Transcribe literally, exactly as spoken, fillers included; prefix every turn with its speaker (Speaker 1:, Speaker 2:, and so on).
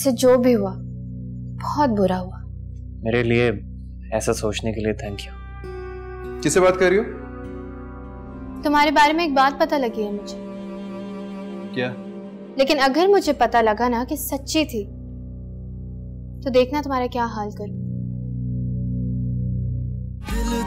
Speaker 1: वैसे जो भी हुआ बहुत बुरा हुआ।
Speaker 2: मेरे लिए ऐसा सोचने के लिए थैंक यू।
Speaker 3: किससे बात कर रही हो?
Speaker 1: तुम्हारे बारे में एक बात पता लगी है मुझे।
Speaker 3: क्या?
Speaker 1: लेकिन अगर मुझे पता लगा ना कि सच्ची थी तो देखना तुम्हारा क्या हाल करूं।